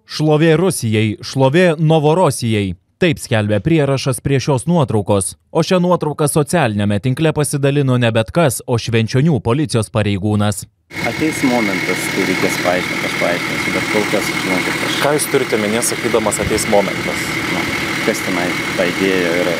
Šlovė Rusijai, šlovė Novorosijai. Taip skelbia prierašas prie šios nuotraukos. O šią nuotrauką socialinėme tinkle pasidalino ne bet kas, o Švenčionių policijos pareigūnas. Ateis momentas, kai reikės paaiškinti, aš paaiškinsiu, bet kol kas, žinokit, aš... Ką jūs turite minė, sakydamas ateis momentas? Kas tenai ta idėja yra?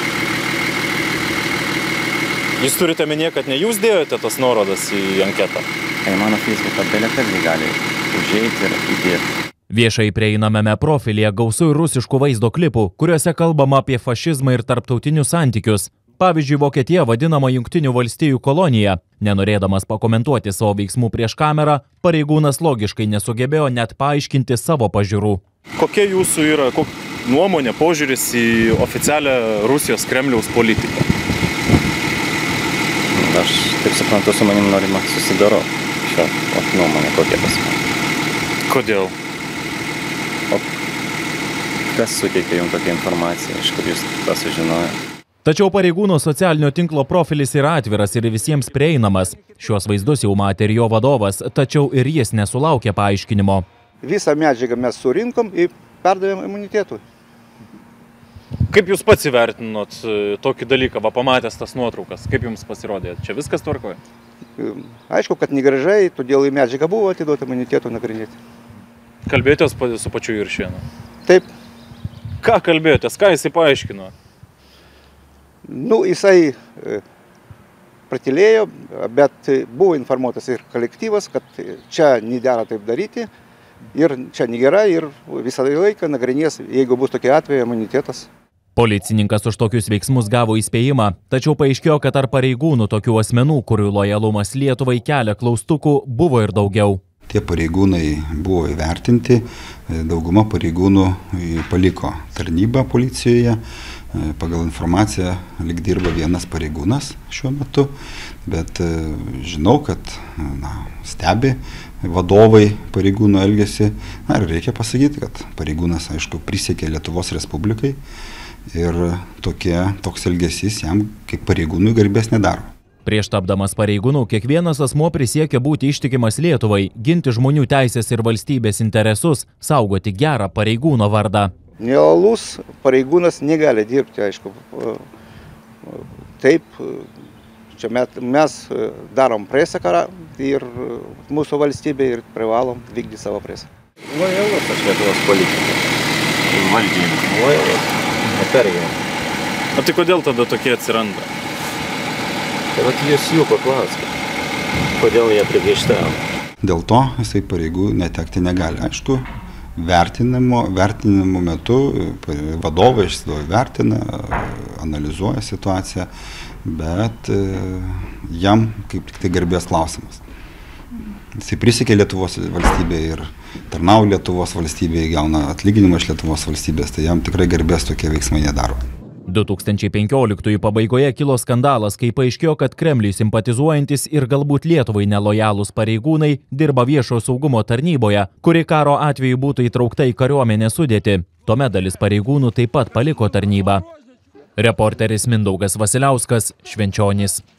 Jūs turite minė, kad ne jūs dėjote tas nuorodas į anketą? Mano Facebooką belekas gali užeiti ir įdėti. Viešai prieinamame profilyje gausu ir rusiškų vaizdo klipų, kuriuose kalbama apie fašizmą ir tarptautinius santykius. Pavyzdžiui, Vokietija vadinama Jungtinių valstijų kolonija. Nenorėdamas pakomentuoti savo veiksmų prieš kamerą, pareigūnas logiškai nesugebėjo net paaiškinti savo pažiūrų. Kokia jūsų yra nuomonė, požiūris į oficialią Rusijos Kremliaus politiką? Aš taip suprantu, su manim norima susidaroti šią nuomonę, kokia pas man. Kodėl? O kas suteikia jums tokią informaciją, iš kur jūs tą sužinojo? Tačiau pareigūno socialinio tinklo profilis yra atviras ir visiems prieinamas. Šiuos vaizdus jau matė ir jo vadovas, tačiau ir jis nesulaukė paaiškinimo. Visą medžiagą mes surinkom ir perdavėm imunitetui. Kaip jūs pats įvertinot tokį dalyką, pamatęs tas nuotraukas? Kaip jums pasirodė? Čia viskas tvarkoja? Aišku, kad negražai, todėl į medžiagą buvo atiduota imunitetų nagrinėti. Kalbėjotės su pačiu Juršėnu? Taip. Ką kalbėjotės? Ką jisai paaiškino? Jisai pratylėjo, bet buvo informuotas ir kolektyvas, kad čia nedera taip daryti ir čia negera ir visą laiką nagrinės, jeigu bus tokie atvejai, imunitetas. Policininkas už tokius veiksmus gavo įspėjimą, tačiau paaiškėjo, kad tarp pareigūnų tokių asmenų, kurių lojalumas Lietuvai kelia klaustukų, buvo ir daugiau. Tie pareigūnai buvo įvertinti, dauguma pareigūnų paliko tarnybą policijoje. Pagal informaciją lyg dirba vienas pareigūnas šiuo metu, bet žinau, kad stebi vadovai pareigūnų elgesį. Ir reikia pasakyti, kad pareigūnas, aišku, prisiekė Lietuvos Respublikai ir toks elgesys jam kaip pareigūnui garbės nedaro. Prieš tapdamas pareigūnų, kiekvienas asmuo prisiekia būti ištikimas Lietuvai, ginti žmonių teisės ir valstybės interesus, saugoti gerą pareigūno vardą. Nelojalus pareigūnas negali dirbti, aišku. Taip, čia mes darom presą karą ir mūsų valstybė ir privalom vykdyti savo presą. Lojalus aš Lietuvos politikai. Valdymas. Lojalus. Nepergyvenu. O tai kodėl tada tokie atsiranda? Tai vat jūs jų paklauskite, kodėl jie priekaištavo. Dėl to jisai pareigų netekti negali. Aišku, vertinimo metu vadovai vertina, analizuoja situaciją, bet jam kaip tik tai garbės klausimas. Jisai prisiekė Lietuvos valstybėje ir tarnauja Lietuvos valstybėje, gauna atlyginimą iš Lietuvos valstybės, tai jam tikrai garbės tokie veiksmai nedaro. 2015 pabaigoje kilo skandalas, kai paaiškėjo, kad Kremliui simpatizuojantis ir galbūt Lietuvai nelojalūs pareigūnai dirba viešo saugumo tarnyboje, kuri karo atveju būtų įtraukta į kariuomenės sudėtį. Tuomet dalis pareigūnų taip pat paliko tarnybą. Reporteris Mindaugas Vasiliauskas, Švenčionys.